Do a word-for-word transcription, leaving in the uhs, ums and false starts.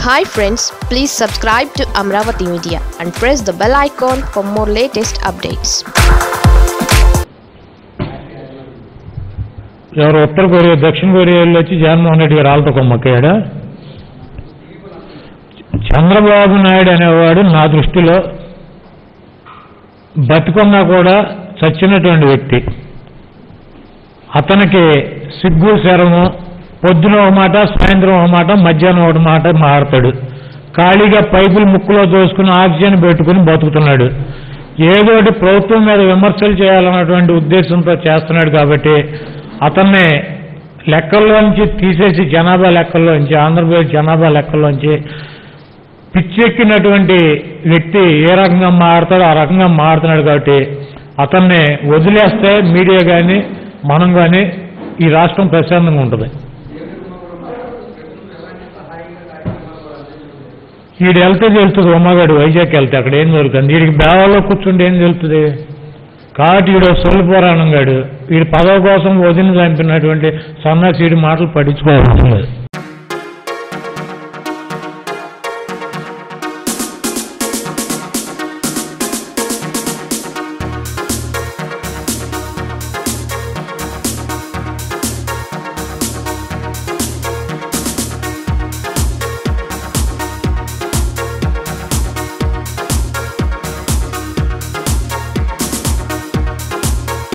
Hi friends, please subscribe to Amravati Media and press the bell icon for more latest updates. ఎవరు ఉత్తర Korea దక్షిణ కొరియాలో వచ్చి జగన్మోహన్ రెడ్డి గారు ఆళ్ళతో కొమ్మక్కాడా? చంద్రబాబు నాయుడు అనేవాడు నా దృష్టిలో బతికున్నా కూడా చచ్చినటువంటి వ్యక్తి. అతనికి సిగ్గు శరము పొద్దున ఒక మాట, సాయంత్రం ఒక మాట, మధ్యాహ్నం ఒక మాట మాట్లాడతాడు. ఖాళీగా పైపులు ముక్కులో దోసుకుని ఆక్సిజన్ పెట్టుకుని బతుకుతున్నాడు. ఏదోటి ప్రభుత్వం మీద విమర్శలు చేయాలన్నటువంటి ఉద్దేశంతో చేస్తున్నాడు. కాబట్టి అతన్ని లెక్కల్లోంచి తీసేసి జనాభా లెక్కల్లోంచి, ఆంధ్రప్రదేశ్ జనాభా లెక్కల్లోంచి పిచ్చెక్కినటువంటి వ్యక్తి ఏ రకంగా మారుతాడో ఆ రకంగా మారుతున్నాడు. కాబట్టి అతన్ని వదిలేస్తే మీడియా కానీ మనం కానీ ఈ రాష్ట్రం ప్రశాంతంగా ఉంటుంది. వీడు వెళ్తే తెలుస్తుంది, ఉమ్మగాడు వైజాగ్ వెళ్తే అక్కడ ఏం జరుగుతుంది, వీడికి బేవాలో కూర్చుంటే ఏం తెలుస్తుంది. కాబట్టి వీడు సొల్లు పురాణం గాడు, వీడి పదవి కోసం వదిలి చంపినటువంటి సన్నాసి వీడి మాటలు పట్టించుకోవాల్సింది.